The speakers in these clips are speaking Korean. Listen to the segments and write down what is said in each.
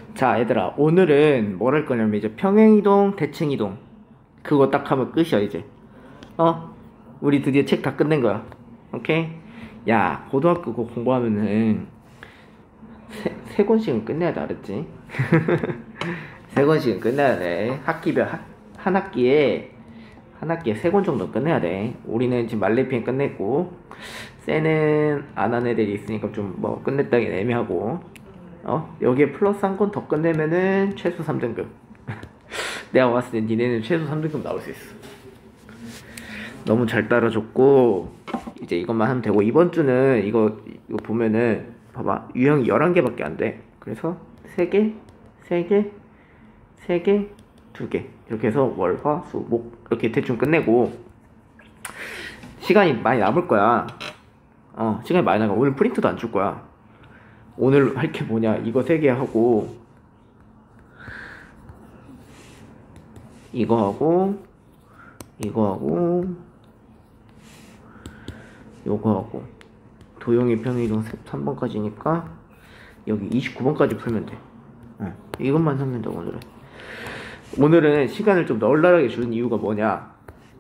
자, 얘들아, 오늘은 뭘 할 거냐면 이제 평행이동, 대칭이동 그거 딱 하면 끝이야 이제. 어? 우리 드디어 책 다 끝낸 거야. 오케이? 야, 고등학교 그거 공부하면은 세 권씩은 끝내야 돼, 알았지? 세 권씩은 끝내야 돼. 한 학기에 세 권 정도 끝내야 돼. 우리는 지금 말레이篇끝냈고, 쎄는 안 한 애들이 있으니까 좀 뭐 끝냈다긴 애매하고, 여기에 플러스 한 권 더 끝내면은 최소 3등급. 내가 봤을 때 니네는 최소 3등급 나올 수 있어. 너무 잘 따라줬고, 이제 이것만 하면 되고, 이번 주는 이거 보면은, 봐봐. 유형이 11개밖에 안 돼. 그래서 3개, 3개, 3개, 2개. 이렇게 해서 월, 화, 수, 목. 이렇게 대충 끝내고, 시간이 많이 남을 거야. 시간이 많이 남아. 오늘 프린트도 안 줄 거야. 오늘 할 게 뭐냐, 이거 3개 하고, 이거 하고, 이거 하고, 요거 하고, 도형의 평행이동 3번까지니까 여기 29번까지 풀면 돼. 이것만 하면 돼. 오늘은 시간을 좀 널널하게 주는 이유가 뭐냐,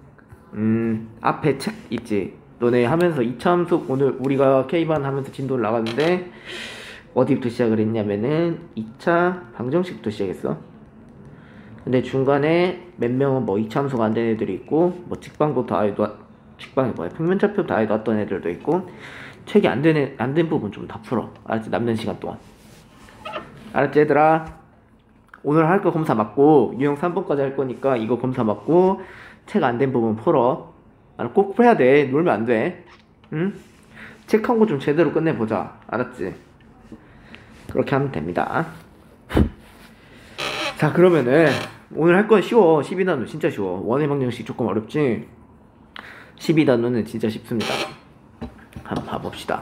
앞에 책 있지, 너네 하면서 2차 함수, 오늘 우리가 K반 하면서 진도를 나갔는데 어디부터 시작을 했냐면은 2차 방정식부터 시작했어. 근데 중간에 몇 명은 뭐 2차 함수가 안 된 애들이 있고, 뭐 직방도 다 직방이 뭐야, 평면좌표 다 해놨던 애들도 있고, 책이 안 된 부분 좀 다 풀어. 알았지? 남는 시간 동안. 알았지, 얘들아? 오늘 할 거 검사 맞고, 유형 3번까지 할 거니까 이거 검사 맞고, 책 안 된 부분 풀어. 꼭 풀어야 돼. 놀면 안 돼. 응? 책 한 거 좀 제대로 끝내보자. 알았지? 그렇게 하면 됩니다. 자, 그러면은 오늘 할 건 쉬워. 12단원 진짜 쉬워. 원의 방정식 조금 어렵지? 12단원은 진짜 쉽습니다. 한번 봐봅시다.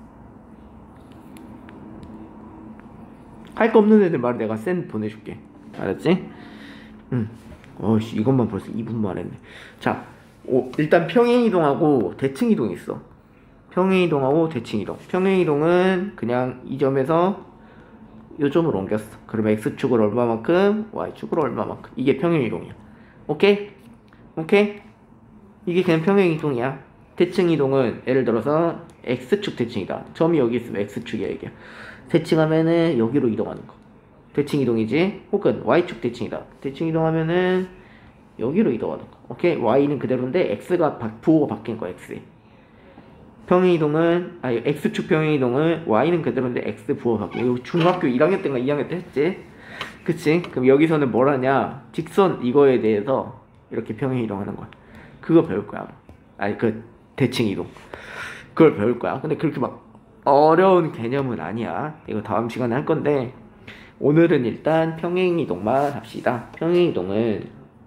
할 거 없는 애들 말 내가 센 보내줄게. 알았지? 어이씨, 이것만 벌써 2분 말했네. 자, 일단 평행이동하고 대칭이동이 있어. 평행이동하고 대칭이동. 평행이동은 그냥 이 점에서 요 점으로 옮겼어. 그러면 x축을 얼마만큼, y축을 얼마만큼. 이게 평행이동이야. 오케이? 오케이? 이게 그냥 평행이동이야. 대칭이동은 예를 들어서 x축 대칭이다. 점이 여기 있으면 x축이야 이게. 대칭하면은 여기로 이동하는 거. 대칭이동이지. 혹은 y축 대칭이다. 대칭이동하면은 여기로 이동하는 거. 오케이? y는 그대로인데 x가 부호가 바뀐 거야. x. 평행이동은, x축 평행이동은 y는 그대로인데 x 부호가 바뀐 거. 이거 중학교 1학년 때인가 2학년 때 했지? 그치? 그럼 여기서는 뭘 하냐? 직선 이거에 대해서 이렇게 평행이동하는 거야. 그거 배울 거야. 대칭이동. 그걸 배울 거야. 근데 그렇게 막 어려운 개념은 아니야. 이거 다음 시간에 할 건데, 오늘은 일단 평행이동만 합시다. 평행이동은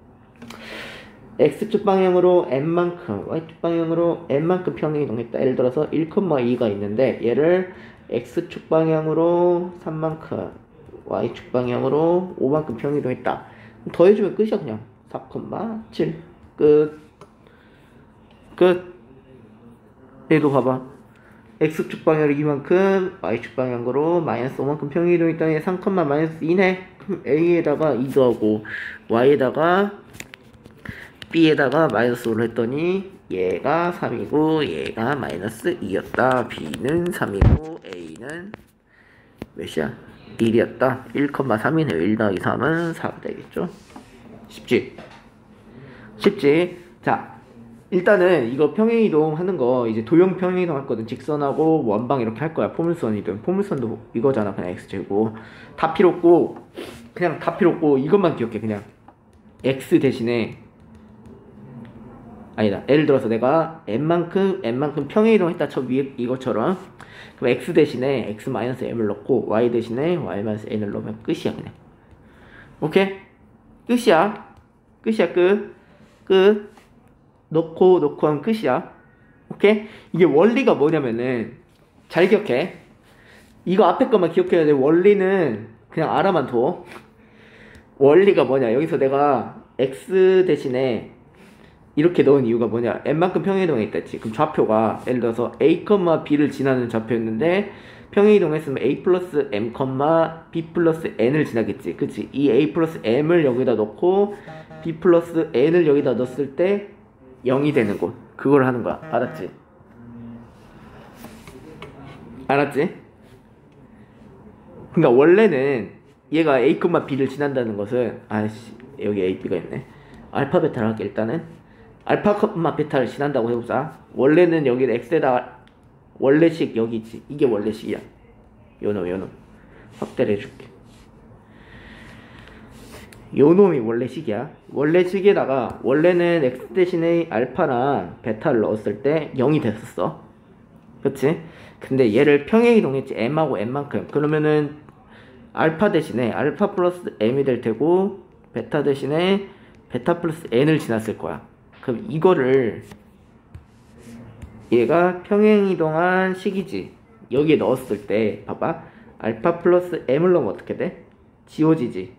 x축 방향으로 n만큼, y축 방향으로 n만큼 평행이동했다. 예를 들어서 1,2가 있는데 얘를 x축 방향으로 3만큼, y축 방향으로 5만큼 평행이동했다. 더해주면 끝이야. 그냥 4,7 끝. 얘도 봐봐. x축 방향으로 이만큼, y축 방향으로 마이너스 5만큼 평행이동했다. 얘 3, 마이너스 2네. 그럼 a에다가 2 더하고 y에다가 b에다가 마이너스 5를 했더니 얘가 3이고 얘가 마이너스 2였다. b는 3이고 a는 몇이야? 1이었다. 1,3이네요. 1 더하기 3은 4가 되겠죠? 쉽지? 자, 일단은 이거 평행이동 하는 거 이제 도형 평행이동 할 거든. 직선하고 원방 이렇게 할 거야. 포물선이든. 포물선도 이거잖아. 그냥 x제곱. 다 필요 없고, 그냥 다 필요 없고 이것만 기억해. 그냥 x 대신에, 아니다, 예를 들어서 내가 n만큼 평행이동 했다 쳐. 위에 이것처럼. 그럼 x 대신에 x-m을 넣고 y 대신에 y-n을 넣으면 끝이야. 그냥. 오케이? 끝이야. 끝. 넣고 하면 끝이야. 오케이? 이게 원리가 뭐냐면은, 잘 기억해. 이거 앞에 것만 기억해야 돼. 원리는 그냥 알아만 둬. 원리가 뭐냐, 여기서 내가 x 대신에 이렇게 넣은 이유가 뭐냐, n만큼 평행이동에 있다 했지. 그럼 좌표가 예를 들어서 a, b를 지나는 좌표였는데 평행이동했으면 a 플러스 m, b 플러스 n을 지나겠지. 그치? 이 a 플러스 m을 여기다 넣고 b 플러스 n을 여기다 넣었을 때 0이 되는 곳. 그걸 하는 거야. 알았지? 알았지? 그러니까 원래는 얘가 a, b를 지난다는 것은 아이씨 여기 a, b가 있네. 알파 베타를 할게. 일단은 알파, 베타를 지난다고 해보자. 원래는 여기 x에다 원래식 여기 있지. 이게 원래식이야. 요놈 확대를 해줄게. 요놈이 원래식이야. 원래식에다가 원래는 x 대신에 알파랑 베타를 넣었을 때 0이 됐었어. 그치? 근데 얘를 평행이동했지. m하고 n만큼. 그러면은 알파 대신에 알파 플러스 m이 될 테고 베타 대신에 베타 플러스 n을 지났을 거야. 그럼 이거를 얘가 평행이동한 식이지. 여기에 넣었을 때 봐봐. 알파 플러스 m을 넣으면 어떻게 돼? 지워지지.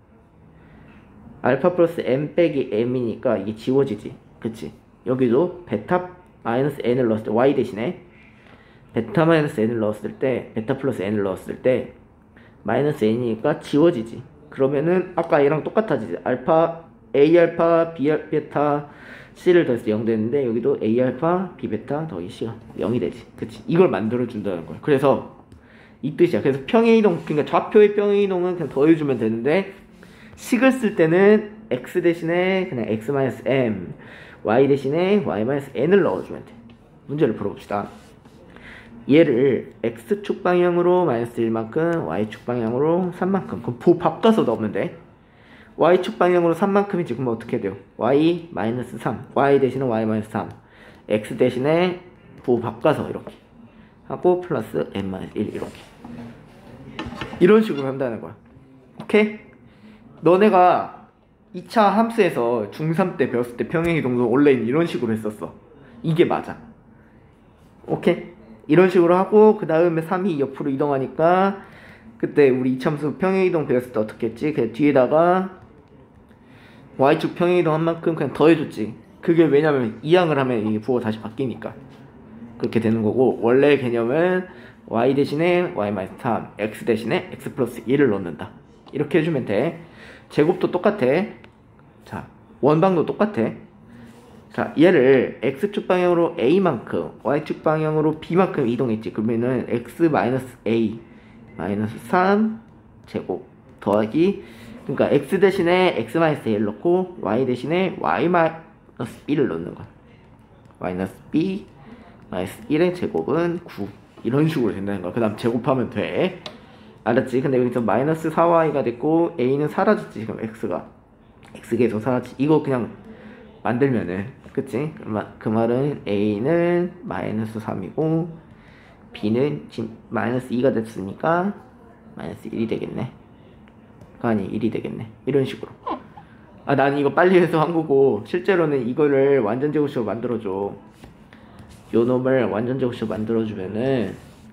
알파 플러스 m 빼기 m이니까 이게 지워지지. 그치? 여기도 베타 마이너스 n을 넣었을 때 y 대신에 베타 마이너스 n을 넣었을 때 베타 플러스 n을 넣었을 때 마이너스 n이니까 지워지지. 그러면은 아까 얘랑 똑같아지지. 알파 a 알파 b 베타 c를 더해서 0 되는데 여기도 a 알파 b 베타 더하기 c가 0이 되지. 그치? 이걸 만들어 준다는 거야. 그래서 이 뜻이야. 그래서 평행이동, 그러니까 좌표의 평행이동은 그냥 더해주면 되는데 식을 쓸 때는 x 대신에 그냥 x-m, y 대신에 y-n을 넣어주면 돼. 문제를 풀어봅시다. 얘를 x축 방향으로 마이너스 1만큼, y축 방향으로 3만큼. 그럼 부 바꿔서 넣으면 돼. y축 방향으로 3만큼이지. 그러면 어떻게 돼요? y-3, y 대신에 y-3, x 대신에 부 바꿔서 이렇게 하고 플러스 n-1 이렇게 이런 식으로 한다는 거야. 오케이? 너네가 2차 함수에서 중3 때 배웠을 때 평행이동도 원래는 이런 식으로 했었어. 이게 맞아. 오케이? 이런 식으로 하고 그 다음에 3이 옆으로 이동하니까 그때 우리 2차 함수 평행이동 배웠을 때 어떻게 했지? 그냥 뒤에다가 y축 평행이동 한 만큼 그냥 더해줬지. 그게 왜냐면 이항을 하면 이게 부호가 다시 바뀌니까 그렇게 되는 거고, 원래 개념은 y 대신에 y-3, x 대신에 x 플러스 1을 넣는다. 이렇게 해주면 돼. 제곱도 똑같아. 자, 원방도 똑같아. 자, 얘를 x축 방향으로 a만큼, y축 방향으로 b만큼 이동했지. 그러면은 x-a 마이너스 3 제곱 더하기, 그러니까 x 대신에 x-a를 넣고 y 대신에 y-1을 넣는 거야. 마이너스 b 마이너스 1의 제곱은 9. 이런 식으로 된다는 거야. 그 다음 제곱하면 돼. 알았지? 근데 여기서 마이너스 4y가 됐고 a는 사라졌지. 지금 x가 x계에서 사라졌지. 이거 그냥 만들면은, 그치? 그 말은 a는 마이너스 3이고 b는 마이너스 2가 됐으니까 마이너스 1이 되겠네. 아니 1이 되겠네. 이런 식으로. 아, 난 이거 빨리 해서 한 거고 실제로는 이거를 완전 제곱식으로 만들어줘. 요 놈을 완전 제곱식으로 만들어주면은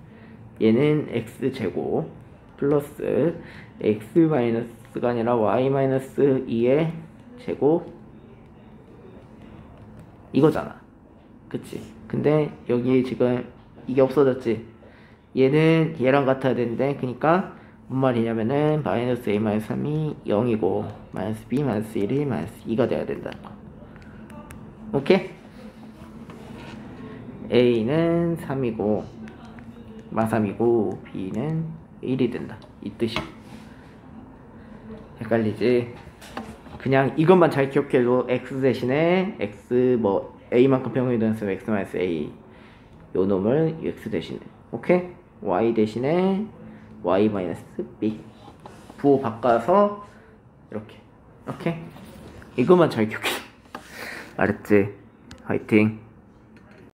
얘는 x제곱 플러스 x 마이너스가 아니라 y 마이너스 2의 제곱 이거잖아. 그치? 근데 여기 지금 이게 없어졌지? 얘는 얘랑 같아야 되는데, 그니까 뭔 말이냐면은 마이너스 a 마이너스 3이 0이고 마이너스 b 마이너스 1이 마이너스 2가 돼야 된다는 거. 오케이? a는 3이고 마3이고 b는 1이 된다. 이 뜻이야. 헷갈리지? 그냥 이것만 잘 기억해도 x 대신에 x 뭐 a만큼 평행이 되는 x 마이너스 a 요 놈을 x 대신에, 오케이? y 대신에 y 마이너스 b 부호 바꿔서 이렇게. 오케이? 이것만 잘 기억해. 알았지? 화이팅.